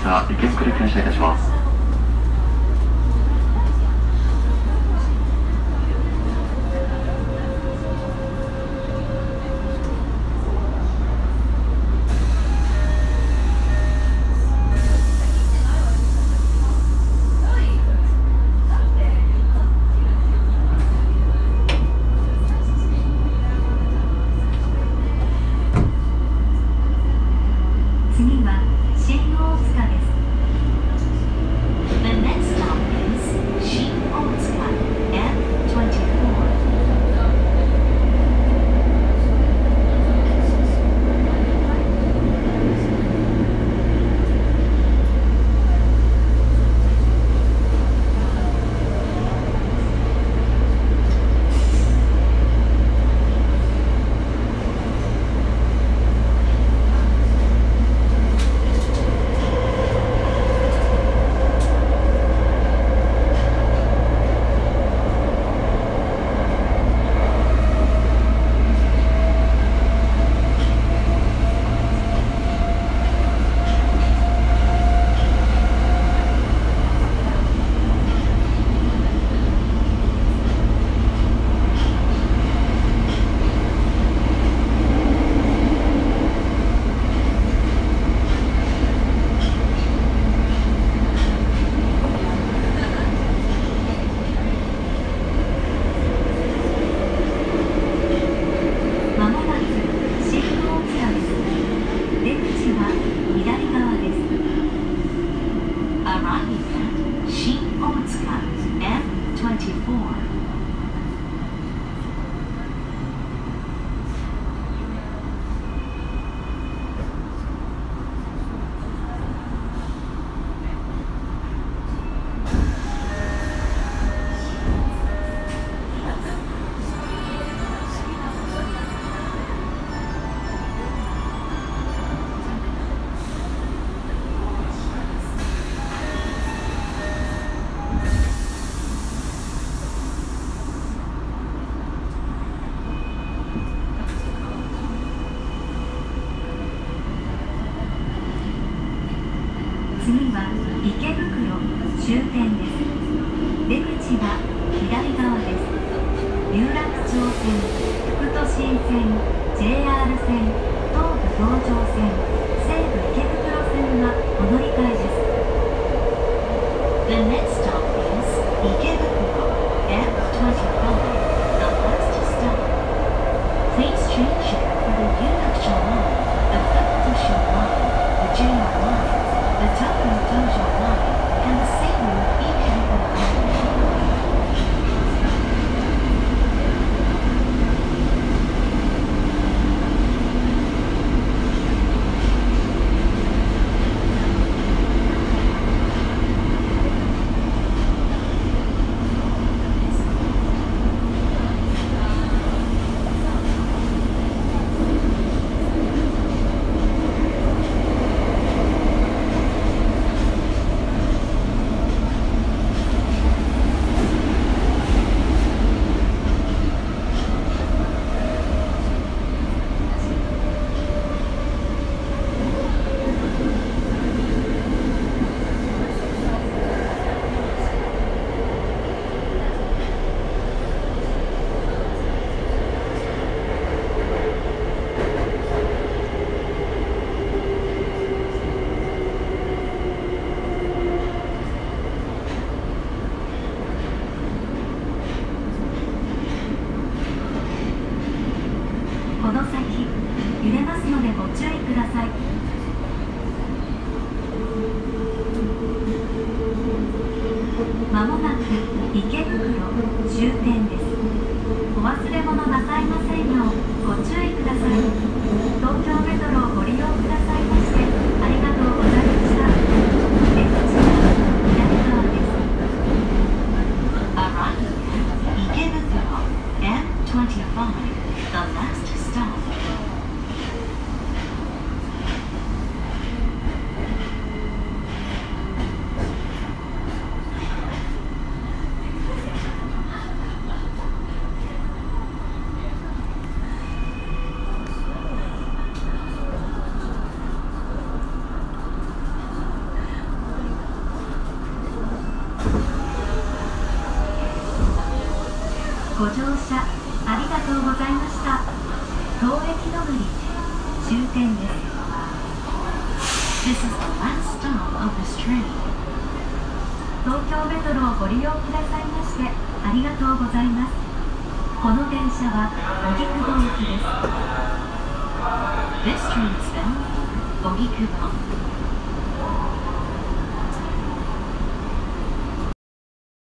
は池袋停車いたします。 次は新大塚です。The next stop is 新大塚 M24。まもなく新大塚です。出口は左側です。Arriving at 新大塚 M24。次は池袋終点です。出口は左側です。有楽町線、副都心線、JR 線、東武東上線、西武池袋線はお乗り換えです。The next stop is 池袋 M25, the last stop. Please change here for the 有楽町 line, the 副都心 line, the JR line.The Tokyo Dojo Line and the Seibu Ikebukuro Line. この先揺れますのでご注意ください。まもなく池袋終点です。お忘れ物なさいませんようご注意ください。東京メトロをご利用くださいましてありがとうございました。出口は左側です。Arriving at 池袋 M25, the last stop. ご乗車ありがとうございました。当駅止まり終点です。 This is the last stop of this train. 東京メトロをご利用くださいましてありがとうございます。この電車は荻窪行きです。 This train is bound for Ogikubo.